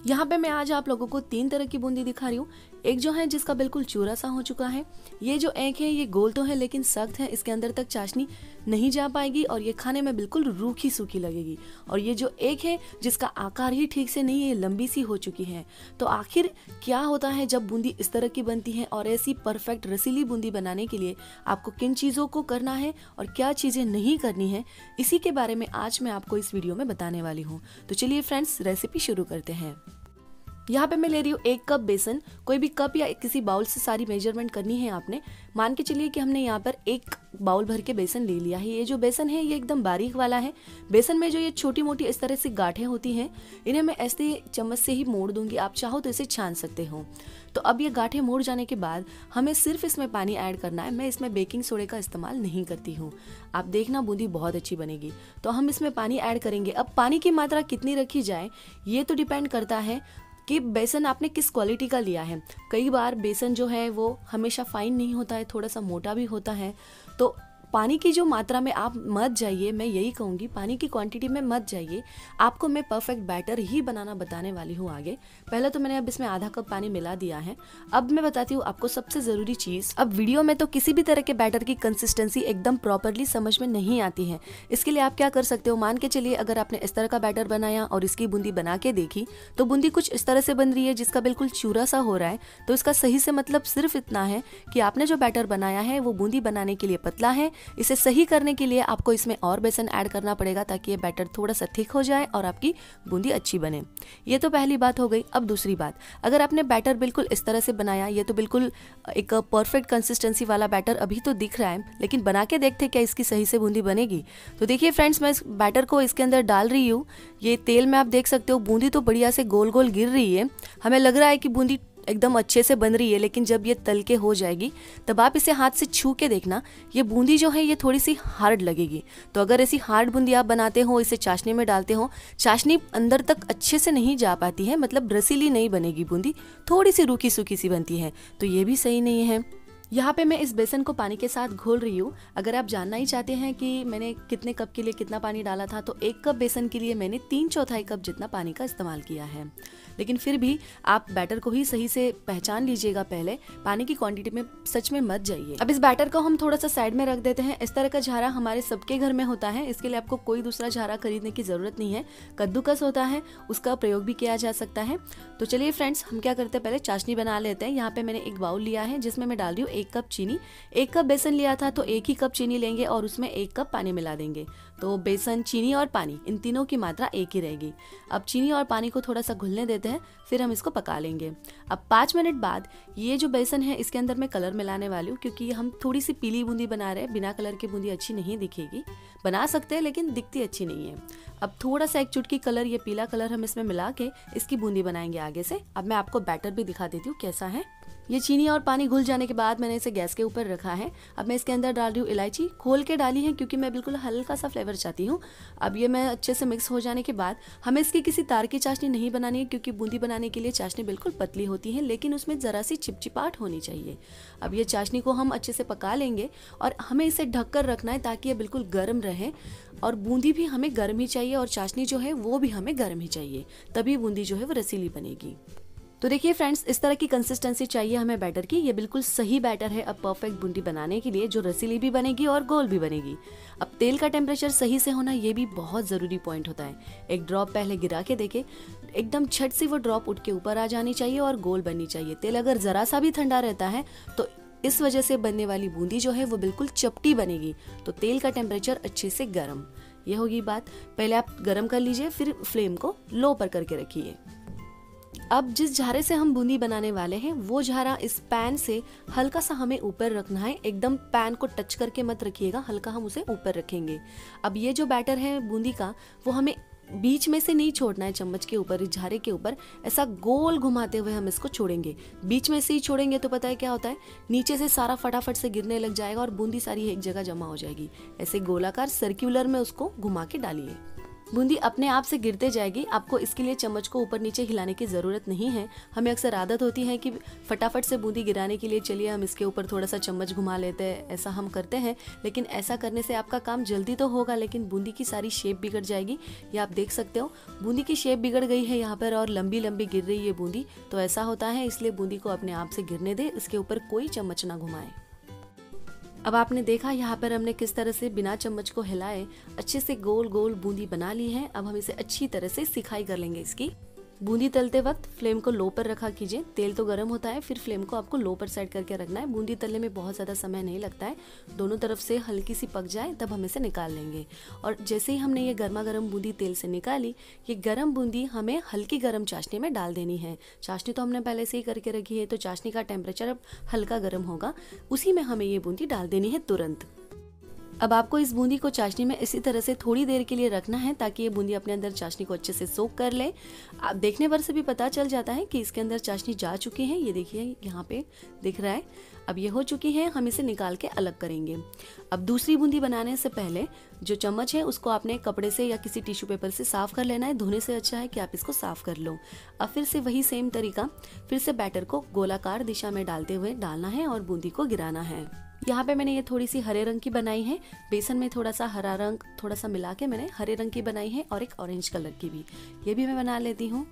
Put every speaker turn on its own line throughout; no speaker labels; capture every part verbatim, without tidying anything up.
यहाँ पे मैं आज आप लोगों को तीन तरह की बूंदी दिखा रही हूँ। एक जो है जिसका बिल्कुल चूरा सा हो चुका है, ये जो एक है ये गोल तो है लेकिन सख्त है, इसके अंदर तक चाशनी नहीं जा पाएगी और ये खाने में बिल्कुल रूखी सूखी लगेगी। और ये जो एक है जिसका आकार ही ठीक से नहीं है, ये लंबी सी हो चुकी है। तो आखिर क्या होता है जब बूंदी इस तरह की बनती है, और ऐसी परफेक्ट रसीली बूंदी बनाने के लिए आपको किन चीज़ों को करना है और क्या चीज़ें नहीं करनी है, इसी के बारे में आज मैं आपको इस वीडियो में बताने वाली हूँ। तो चलिए फ्रेंड्स, रेसिपी शुरू करते हैं। यहाँ पे मैं ले रही हूँ एक कप बेसन। कोई भी कप या किसी बाउल से सारी मेजरमेंट करनी है आपने। मान के चलिए कि हमने यहाँ पर एक बाउल भर के बेसन ले लिया है। ये जो बेसन है ये एकदम बारीक वाला है। बेसन में जो ये छोटी मोटी इस तरह से गांठें होती हैं, इन्हें मैं ऐसे चम्मच से ही मोड़ दूंगी। आप चाहो तो इसे छान सकते हो। तो अब ये गांठें मोड़ जाने के बाद हमें सिर्फ इसमें पानी ऐड करना है। मैं इसमें बेकिंग सोडे का इस्तेमाल नहीं करती हूँ। आप देखना बूंदी बहुत अच्छी बनेगी। तो हम इसमें पानी ऐड करेंगे। अब पानी की मात्रा कितनी रखी जाए ये तो डिपेंड करता है कि बेसन आपने किस क्वालिटी का लिया है। कई बार बेसन जो है वो हमेशा फाइन नहीं होता है, थोड़ा सा मोटा भी होता है। तो पानी की जो मात्रा में आप मत जाइए, मैं यही कहूँगी पानी की क्वांटिटी में मत जाइए। आपको मैं परफेक्ट बैटर ही बनाना बताने वाली हूँ आगे। पहले तो मैंने अब इसमें आधा कप पानी मिला दिया है। अब मैं बताती हूँ आपको सबसे ज़रूरी चीज़। अब वीडियो में तो किसी भी तरह के बैटर की कंसिस्टेंसी एकदम प्रॉपरली समझ में नहीं आती है। इसके लिए आप क्या कर सकते हो, मान के चलिए अगर आपने इस तरह का बैटर बनाया और इसकी बूंदी बना के देखी तो बूंदी कुछ इस तरह से बन रही है जिसका बिल्कुल चूरा सा हो रहा है, तो इसका सही से मतलब सिर्फ इतना है कि आपने जो बैटर बनाया है वो बूंदी बनाने के लिए पतला है। इसे सही करने के लिए आपको इसमें और बेसन ऐड करना पड़ेगा ताकि ये बैटर थोड़ा सा थिक हो जाए और आपकी बूंदी अच्छी बने। ये तो पहली बात हो गई। अब दूसरी बात, अगर आपने बैटर बिल्कुल इस तरह से बनाया, ये तो बिल्कुल एक परफेक्ट कंसिस्टेंसी वाला बैटर अभी तो दिख रहा है, लेकिन बना के देखते क्या इसकी सही से बूंदी बनेगी। तो देखिए फ्रेंड्स, मैं इस बैटर को इसके अंदर डाल रही हूँ। ये तेल में आप देख सकते हो बूंदी तो बढ़िया से गोल गोल गिर रही है। हमें लग रहा है कि बूंदी एकदम अच्छे से बन रही है, लेकिन जब ये तल के हो जाएगी तब आप इसे हाथ से छू के देखना, ये बूंदी जो है ये थोड़ी सी हार्ड लगेगी। तो अगर ऐसी हार्ड बूंदी आप बनाते हो, इसे चाशनी में डालते हो, चाशनी अंदर तक अच्छे से नहीं जा पाती है, मतलब रसीली नहीं बनेगी बूंदी, थोड़ी सी रूखी सूखी सी बनती है, तो ये भी सही नहीं है। यहाँ पे मैं इस बेसन को पानी के साथ घोल रही हूँ। अगर आप जानना ही चाहते हैं कि मैंने कितने कप के लिए कितना पानी डाला था, तो एक कप बेसन के लिए मैंने तीन चौथाई कप जितना पानी का इस्तेमाल किया है। लेकिन फिर भी आप बैटर को ही सही से पहचान लीजिएगा, पहले पानी की क्वांटिटी में सच में मत जाइए। अब इस बैटर को हम थोड़ा सा साइड में रख देते हैं। इस तरह का झारा हमारे सबके घर में होता है, इसके लिए आपको कोई दूसरा झारा खरीदने की जरूरत नहीं है। कद्दूकस होता है, उसका प्रयोग भी किया जा सकता है। तो चलिए फ्रेंड्स, हम क्या करते हैं, पहले चाशनी बना लेते हैं। यहाँ पे मैंने एक बाउल लिया है जिसमें मैं डाल रही हूँ एक कप चीनी। एक कप बेसन लिया था तो एक ही कप चीनी लेंगे और उसमें एक कप पानी मिला देंगे। तो बेसन, चीनी और पानी, इन तीनों की मात्रा एक ही रहेगी। अब चीनी और पानी को थोड़ा सा घुलने देते हैं, फिर हम इसको पका लेंगे। अब पाँच मिनट बाद ये जो बेसन है इसके अंदर मैं कलर मिलाने वाली हूँ, क्योंकि हम थोड़ी सी पीली बूंदी बना रहे हैं। बिना कलर की बूंदी अच्छी नहीं दिखेगी, बना सकते हैं लेकिन दिखती अच्छी नहीं है। अब थोड़ा सा एक चुटकी कलर, ये पीला कलर हम इसमें मिला के इसकी बूंदी बनाएंगे आगे से। अब मैं आपको बैटर भी दिखा देती हूँ कैसा है। ये चीनी और पानी घुल जाने के बाद मैंने इसे गैस के ऊपर रखा है। अब मैं इसके अंदर डाल रही हूँ इलायची, खोल के डाली है क्योंकि मैं बिल्कुल हल्का सा फ्लेवर चाहती हूँ। अब ये मैं अच्छे से मिक्स हो जाने के बाद हमें इसकी किसी तार की चाशनी नहीं बनानी है, क्योंकि बूंदी बनाने के लिए चाशनी बिल्कुल पतली होती है, लेकिन उसमें ज़रा सी चिपचिपाहट होनी चाहिए। अब ये चाशनी को हम अच्छे से पका लेंगे और हमें इसे ढककर रखना है ताकि ये बिल्कुल गर्म रहे। और बूंदी भी हमें गर्म ही चाहिए और चाशनी जो है वो भी हमें गर्म ही चाहिए, तभी बूंदी जो है वो रसीली बनेगी। तो देखिए फ्रेंड्स, इस तरह की कंसिस्टेंसी चाहिए हमें बैटर की। ये बिल्कुल सही बैटर है अब परफेक्ट बूंदी बनाने के लिए, जो रसीली भी बनेगी और गोल भी बनेगी। अब तेल का टेम्परेचर सही से होना ये भी बहुत ज़रूरी पॉइंट होता है। एक ड्रॉप पहले गिरा के देखे, एकदम छट से वो ड्रॉप उठ के ऊपर आ जानी चाहिए और गोल बननी चाहिए। तेल अगर ज़रा सा भी ठंडा रहता है तो इस वजह से बनने वाली बूंदी जो है वो बिल्कुल चपटी बनेगी। तो तेल का टेम्परेचर अच्छे से गर्म, ये होगी बात। पहले आप गर्म कर लीजिए, फिर फ्लेम को लो पर करके रखिए। अब जिस झारे से हम बूंदी बनाने वाले हैं वो झारा इस पैन से हल्का सा हमें ऊपर रखना है। एकदम पैन को टच करके मत रखिएगा, हल्का हम उसे ऊपर रखेंगे। अब ये जो बैटर है बूंदी का वो हमें बीच में से नहीं छोड़ना है, चम्मच के ऊपर, इस झारे के ऊपर ऐसा गोल घुमाते हुए हम इसको छोड़ेंगे। बीच में से ही छोड़ेंगे तो पता है क्या होता है, नीचे से सारा फटाफट से गिरने लग जाएगा और बूंदी सारी एक जगह जमा हो जाएगी। ऐसे गोलाकार सर्कुलर में उसको घुमा के डालिए। बूंदी अपने आप से गिरते जाएगी, आपको इसके लिए चम्मच को ऊपर नीचे हिलाने की ज़रूरत नहीं है। हमें अक्सर आदत होती है कि फटाफट से बूंदी गिराने के लिए चलिए हम इसके ऊपर थोड़ा सा चम्मच घुमा लेते हैं, ऐसा हम करते हैं। लेकिन ऐसा करने से आपका काम जल्दी तो होगा लेकिन बूंदी की सारी शेप बिगड़ जाएगी। ये आप देख सकते हो बूंदी की शेप बिगड़ गई है यहाँ पर और लंबी लंबी गिर रही है बूंदी। तो ऐसा होता है, इसलिए बूंदी को अपने आप से गिरने दे, इसके ऊपर कोई चम्मच ना घुमाए। अब आपने देखा यहाँ पर हमने किस तरह से बिना चम्मच को हिलाए अच्छे से गोल गोल बूंदी बना ली है। अब हम इसे अच्छी तरह से सिकाई कर लेंगे। इसकी बूंदी तलते वक्त फ्लेम को लो पर रखा कीजिए। तेल तो गर्म होता है, फिर फ्लेम को आपको लो पर सेट करके रखना है। बूंदी तलने में बहुत ज़्यादा समय नहीं लगता है, दोनों तरफ से हल्की सी पक जाए तब हम इसे निकाल लेंगे। और जैसे ही हमने ये गर्मा गर्म बूंदी तेल से निकाली, ये गर्म बूंदी हमें हल्की गर्म चाशनी में डाल देनी है। चाशनी तो हमने पहले से ही करके रखी है, तो चाशनी का टेम्परेचर अब हल्का गर्म होगा, उसी में हमें ये बूंदी डाल देनी है तुरंत। अब आपको इस बूंदी को चाशनी में इसी तरह से थोड़ी देर के लिए रखना है ताकि ये बूंदी अपने अंदर चाशनी को अच्छे से सोख कर ले। आप देखने पर से भी पता चल जाता है कि इसके अंदर चाशनी जा चुकी है। ये देखिए यहाँ पे दिख रहा है, अब ये हो चुकी है। हम इसे निकाल के अलग करेंगे। अब दूसरी बूंदी बनाने से पहले जो चम्मच है उसको आपने कपड़े से या किसी टिश्यू पेपर से साफ कर लेना है। धोने से अच्छा है कि आप इसको साफ कर लो। अब फिर से वही सेम तरीका, फिर से बैटर को गोलाकार दिशा में डालते हुए डालना है और बूंदी को गिराना है। यहाँ पे मैंने ये थोड़ी सी हरे रंग की बनाई है, बेसन में थोड़ा सा हरा रंग थोड़ा सा मिला के मैंने हरे रंग की बनाई है और एक ऑरेंज कलर की भी, ये भी मैं बना लेती हूँ।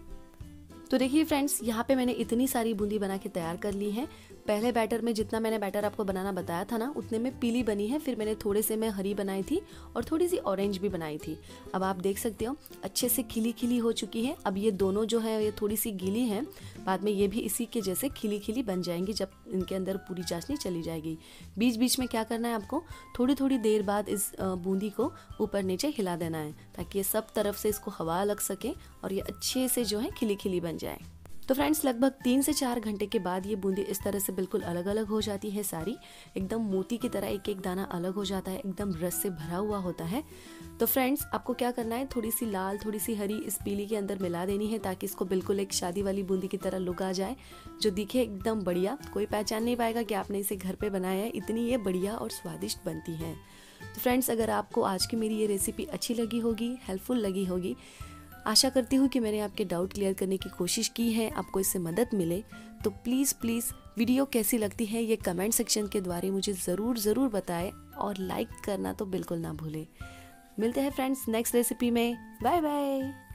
तो देखिए फ्रेंड्स, यहाँ पे मैंने इतनी सारी बूंदी बना के तैयार कर ली है। पहले बैटर में जितना मैंने बैटर आपको बनाना बताया था ना, उतने में पीली बनी है, फिर मैंने थोड़े से में हरी बनाई थी और थोड़ी सी ऑरेंज भी बनाई थी। अब आप देख सकते हो अच्छे से खिली खिली हो चुकी है। अब ये दोनों जो है ये थोड़ी सी गीली है, बाद में ये भी इसी के जैसे खिली खिली बन जाएंगी जब इनके अंदर पूरी चाशनी चली जाएगी। बीच बीच में क्या करना है आपको, थोड़ी थोड़ी देर बाद इस बूंदी को ऊपर नीचे हिला देना है ताकि ये सब तरफ से इसको हवा लग सके और ये अच्छे से जो है खिली खिली बन जाए। तो फ्रेंड्स, लगभग तीन से चार घंटे के बाद ये बूंदी इस तरह से बिल्कुल अलग अलग हो जाती है सारी, एकदम मोती की तरह एक एक दाना अलग हो जाता है, एकदम रस से भरा हुआ होता है। तो फ्रेंड्स, आपको क्या करना है, थोड़ी सी लाल थोड़ी सी हरी इस पीली के अंदर मिला देनी है ताकि इसको बिल्कुल एक शादी वाली बूंदी की तरह लुक आ जाए, जो दिखे एकदम बढ़िया। कोई पहचान नहीं पाएगा कि आपने इसे घर पे बनाया है, इतनी ये बढ़िया और स्वादिष्ट बनती है। तो फ्रेंड्स, अगर आपको आज की मेरी ये रेसिपी अच्छी लगी होगी, हेल्पफुल लगी होगी, आशा करती हूँ कि मैंने आपके डाउट क्लियर करने की कोशिश की है, आपको इससे मदद मिले। तो प्लीज़ प्लीज़ वीडियो कैसी लगती है ये कमेंट सेक्शन के द्वारा मुझे ज़रूर ज़रूर बताएं और लाइक करना तो बिल्कुल ना भूलें। मिलते हैं फ्रेंड्स नेक्स्ट रेसिपी में। Bye bye.